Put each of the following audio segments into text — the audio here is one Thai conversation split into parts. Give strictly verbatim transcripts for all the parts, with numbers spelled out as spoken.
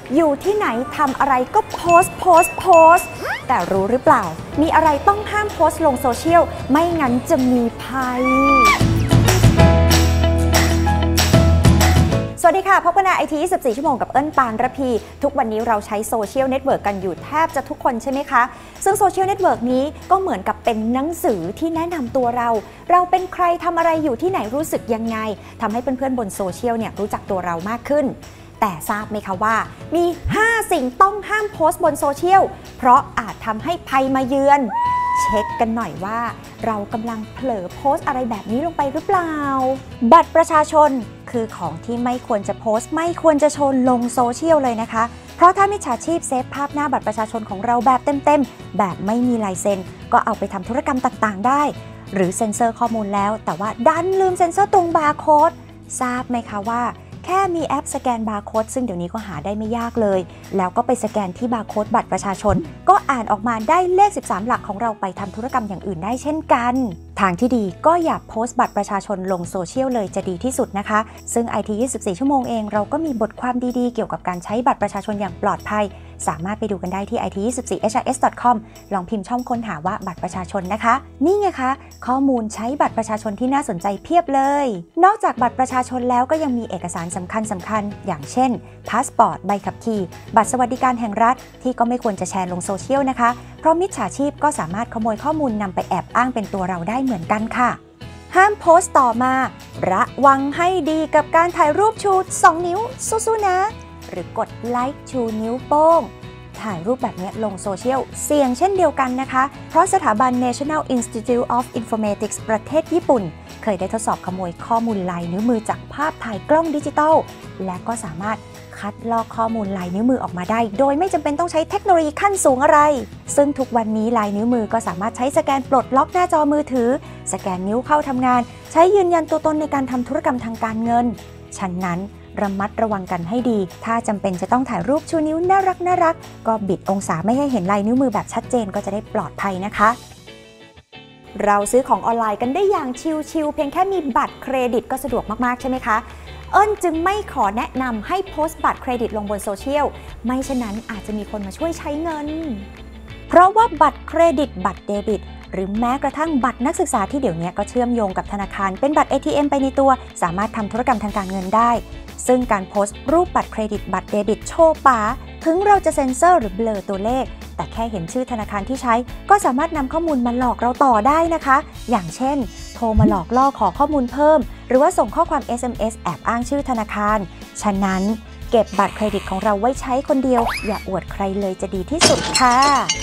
อยู่ที่ไหนทำอะไรก็โพสต์โพสต์โพสต์แต่รู้หรือเปล่ามีอะไรต้องห้ามโพสต์ลงโซเชียลไม่งั้นจะมีภัยสวัสดีค่ะพบกันใน ไอ ที ยี่สิบสี่ ชั่วโมงกับเอิ้นปานระพีทุกวันนี้เราใช้โซเชียลเน็ตเวิร์กกันอยู่แทบจะทุกคนใช่ไหมคะซึ่งโซเชียลเน็ตเวิร์กนี้ก็เหมือนกับเป็นหนังสือที่แนะนำตัวเราเราเป็นใครทำอะไรอยู่ที่ไหนรู้สึกยังไงทำให้เพื่อนๆบนโซเชียลเนี่ยรู้จักตัวเรามากขึ้นแต่ทราบไหมคะว่ามีห้าสิ่งต้องห้ามโพสต์บนโซเชียลเพราะอาจทำให้ภัยมาเยือนเช็คกันหน่อยว่าเรากำลังเผลอโพสต์อะไรแบบนี้ลงไปหรือเปล่าบัตรประชาชนคือของที่ไม่ควรจะโพสต์ไม่ควรจะโชว์ลงโซเชียลเลยนะคะเพราะถ้ามิจฉาชีพเซฟภาพหน้าบัตรประชาชนของเราแบบเต็มๆแบบไม่มีลายเซ็นก็เอาไปทำธุรกรรมต่างๆได้หรือเซ็นเซอร์ข้อมูลแล้วแต่ว่าดันลืมเซ็นเซอร์ตรงบาร์โค้ดทราบไหมคะว่าแค่มีแอปสแกนบาร์โค้ดซึ่งเดี๋ยวนี้ก็หาได้ไม่ยากเลยแล้วก็ไปสแกนที่บาร์โค้ดบัตรประชาชนก็อ่านออกมาได้เลขสิบสามหลักของเราไปทำธุรกรรมอย่างอื่นได้เช่นกันทางที่ดีก็อย่าโพสต์บัตรประชาชนลงโซเชียลเลยจะดีที่สุดนะคะซึ่ง ไอ ที ยี่สิบสี่ ชั่วโมงเองเราก็มีบทความดีๆเกี่ยวกับการใช้บัตรประชาชนอย่างปลอดภัยสามารถไปดูกันได้ที่ ไอ ที ยี่สิบสี่ เอช อาร์ เอส ดอท คอม ลองพิมพ์ช่องค้นหาว่าบัตรประชาชนนะคะนี่ไงคะข้อมูลใช้บัตรประชาชนที่น่าสนใจเพียบเลยนอกจากบัตรประชาชนแล้วก็ยังมีเอกสารสำคัญสำคัญอย่างเช่นพาสปอร์ตใบขับขี่บัตรสวัสดิการแห่งรัฐที่ก็ไม่ควรจะแชร์ลงโซเชียลนะคะเพราะมิจฉาชีพก็สามารถขโมยข้อมูลนำไปแอบอ้างเป็นตัวเราได้เหมือนกันค่ะห้ามโพสต์ต่อมาระวังให้ดีกับการถ่ายรูปชูสองนิ้วสู้ๆนะหรือกดไลค์ชูนิ้วโป้งถ่ายรูปแบบนี้ลงโซเชียลเสี่ยงเช่นเดียวกันนะคะเพราะสถาบัน National Institute of Informatics ประเทศญี่ปุ่นเคยได้ทดสอบขโมยข้อมูลลายนิ้วมือจากภาพถ่ายกล้องดิจิตอลและก็สามารถคัดลอกข้อมูลลายนิ้วมือออกมาได้โดยไม่จำเป็นต้องใช้เทคโนโลยีขั้นสูงอะไรซึ่งทุกวันนี้ลายนิ้วมือก็สามารถใช้สแกนปลดล็อกหน้าจอมือถือสแกนนิ้วเข้าทำงานใช้ยืนยันตัวตนในการทำธุรกรรมทางการเงินฉะนั้นระมัดระวังกันให้ดีถ้าจำเป็นจะต้องถ่ายรูปชูนิ้วน่ารักน่ารักก็บิดองศาไม่ให้เห็นลายนิ้วมือแบบชัดเจนก็จะได้ปลอดภัยนะคะเราซื้อของออนไลน์กันได้อย่างชิลๆเพียงแค่มีบัตรเครดิตก็สะดวกมากๆใช่ไหมคะเอิ้นจึงไม่ขอแนะนำให้โพสต์บัตรเครดิตลงบนโซเชียลไม่เช่นนั้นอาจจะมีคนมาช่วยใช้เงินเพราะว่าบัตรเครดิตบัตรเดบิตหรือแม้กระทั่งบัตรนักศึกษาที่เดี๋ยวนี้ก็เชื่อมโยงกับธนาคารเป็นบัตร เอ ที เอ็ม ไปในตัวสามารถทำธุรกรรมทางการเงินได้ซึ่งการโพสต์รูปบัตรเครดิตบัตรเดบิตโชว์ป๋าถึงเราจะเซ็นเซอร์หรือเบลอตัวเลขแต่แค่เห็นชื่อธนาคารที่ใช้ก็สามารถนำข้อมูลมาหลอกเราต่อได้นะคะอย่างเช่นโทรมาหลอกล่อขอข้อมูลเพิ่มหรือว่าส่งข้อความ เอส เอ็ม เอส แอบอ้างชื่อธนาคารฉะนั้นเก็บบัตรเครดิตของเราไว้ใช้คนเดียวอย่าอวดใครเลยจะดีที่สุดค่ะ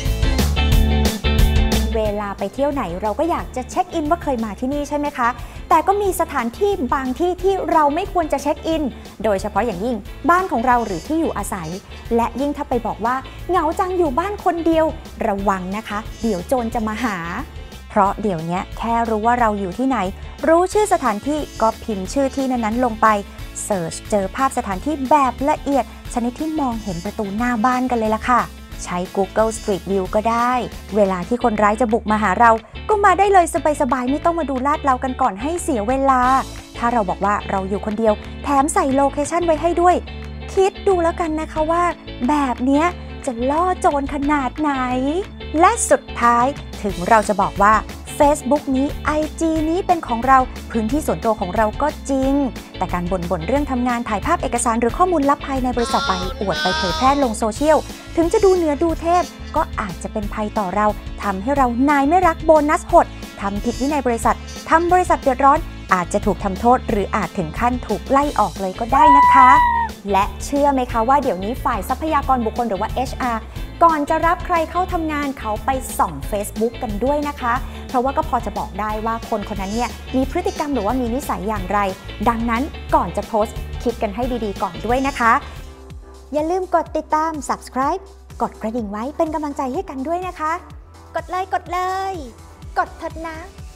เวลาไปเที่ยวไหนเราก็อยากจะเช็คอินว่าเคยมาที่นี่ใช่ไหมคะแต่ก็มีสถานที่บางที่ที่เราไม่ควรจะเช็คอินโดยเฉพาะอย่างยิ่งบ้านของเราหรือที่อยู่อาศัยและยิ่งถ้าไปบอกว่าเหงาจังอยู่บ้านคนเดียวระวังนะคะเดี๋ยวโจรจะมาหาเพราะเดี๋ยวนี้แค่รู้ว่าเราอยู่ที่ไหนรู้ชื่อสถานที่ก็พิมพ์ชื่อที่นั้นๆลงไปเสิร์ชเจอภาพสถานที่แบบละเอียดชนิดที่มองเห็นประตูหน้าบ้านกันเลยล่ะค่ะใช้ Google Street View ก็ได้เวลาที่คนร้ายจะบุกมาหาเราก็มาได้เลยสบายๆไม่ต้องมาดูลาดเรากันก่อนให้เสียเวลาถ้าเราบอกว่าเราอยู่คนเดียวแถมใส่โลเคชั่นไว้ให้ด้วยคิดดูแล้วกันนะคะว่าแบบเนี้ยจะล่อโจรขนาดไหนและสุดท้ายถึงเราจะบอกว่า Facebook นี้ ไอ จี นี้เป็นของเราพื้นที่ส่วนตัวของเราก็จริงแต่การบ่นๆเรื่องทำงานถ่ายภาพเอกสารหรือข้อมูลลับภายในบริษัทไปอวดไปเผยแพร่ลงโซเชียลถึงจะดูเหนือดูเทพก็อาจจะเป็นภัยต่อเราทำให้เรานายไม่รักโบนัสหดทำผิดวินัยบริษัททำบริษัทเดือดร้อนอาจจะถูกทำโทษหรืออาจถึงขั้นถูกไล่ออกเลยก็ได้นะคะและเชื่อไหมคะว่าเดี๋ยวนี้ฝ่ายทรัพยากรบุคคลหรือว่า เอช อาร์ ก่อนจะรับใครเข้าทำงานเขาไปส่อง Facebook กันด้วยนะคะเพราะว่าก็พอจะบอกได้ว่าคนคนนั้นเนี่ยมีพฤติกรรมหรือว่ามีนิสัยอย่างไรดังนั้นก่อนจะโพสต์คิดกันให้ดีๆก่อนด้วยนะคะอย่าลืมกดติดตาม Subscribe กดกระดิ่งไว้เป็นกำลังใจให้กันด้วยนะคะกดเลยกดเลยกดเถิดนะ